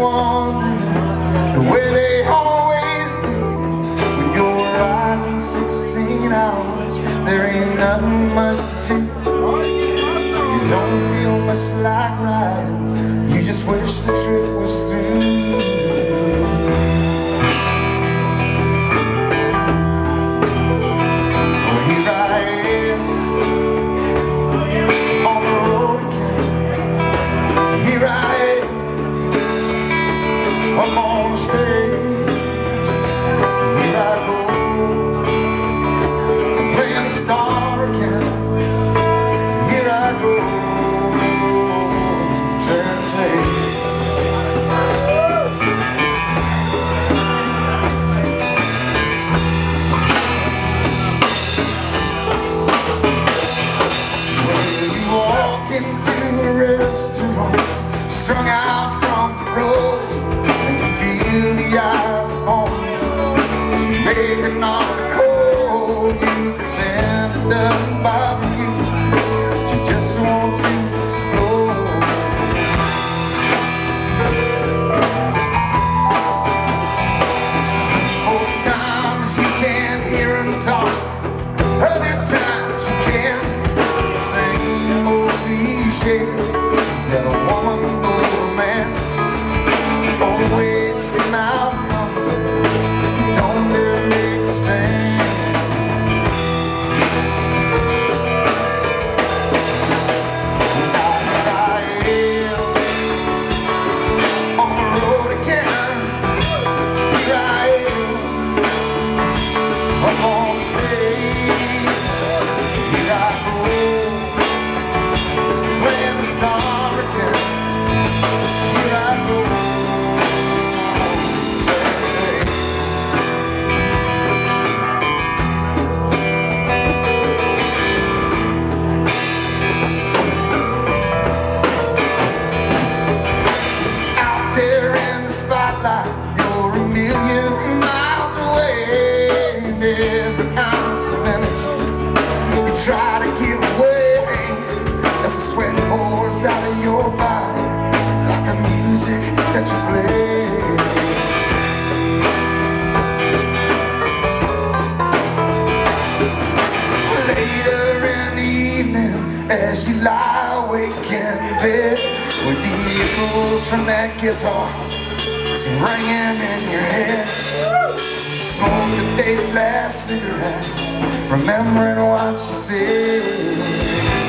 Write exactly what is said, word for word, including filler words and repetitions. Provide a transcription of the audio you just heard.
wondering the way they always do. When you're riding sixteen hours, there ain't nothing much to do. You don't feel much like riding, you just wish the trip was through. I'm on the stage, here I go, playing the star again. Here I go, turn the page. Well, you walk into a restaurant, strung out from the road, feel the eyes upon you. She's making all the call. You pretend it doesn't bother you, but you just want to explode. Most times you can't hear them talk, other times you can. It's the same old cliche. Is that a woman or a man? Always seem outnumbered, don't dare make a stand. Here I am, on the road again. Here I am, up on the stage. Here I go, playing the star again. Here I go. You're a million miles away, and every ounce of energy you try to give away as the sweat pours out of your body like the music that you play. Later in the evening, as you lie awake in bed, with the echoes from that guitar ringing in your head, smoke the day's last cigarette, remembering what you said.